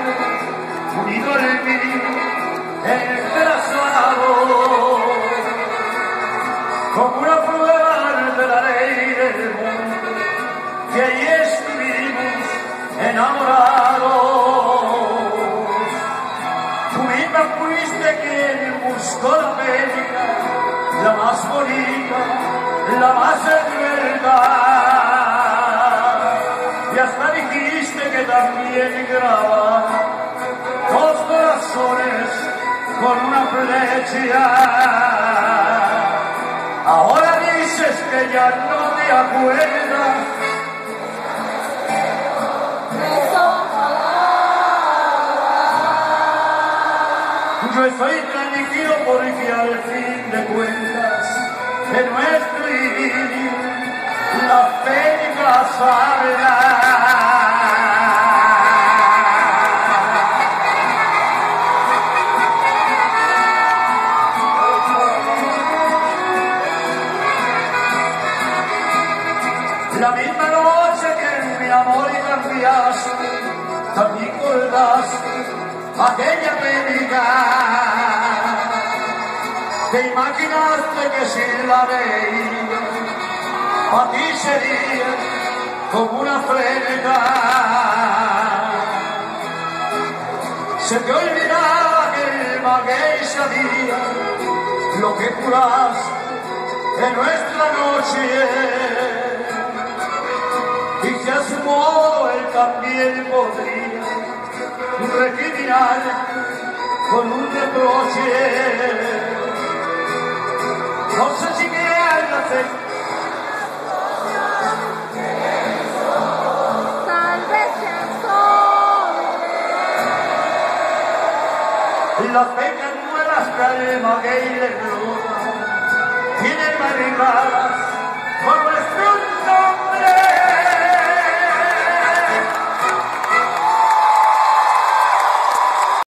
unido en mí, entrelazado, como una prueba de la ley del mundo, que ahí estuvimos enamorados. Tú misma fuiste quien buscó la América, la más bonita, la más verdad. Y hasta dijiste que también grababa dos corazones con una flecha. Ahora dices que ya no te acuerdas. Yo estoy tranquilo porque al fin de cuentas de nuestro idilio la pena sabrá. La misma noche que mi amor cambiaste, también colgaste aquella pena. Te imaginaste que si la veía, a ti sería como una frena. Se te olvidaba que el maguey sabía lo que juraste en nuestra noche, y que a su modo él también podría recriminar con un reproche. No sé si quieras tal vez las penas nuevas calma que le brota tienen marcadas por nuestro